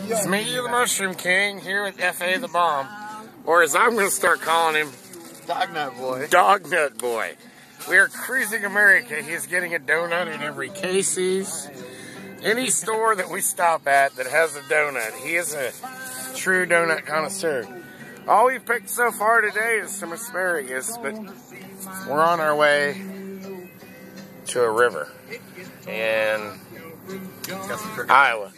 It's me, the Mushroom King, here with F.A. the Bomb. Or as I'm going to start calling him, Dognut Boy. Dognut Boy. We are cruising America. He's getting a donut in every Casey's. Any store that we stop at that has a donut. He is a true donut connoisseur. All we've picked so far today is some asparagus, but we're on our way to a river in Iowa.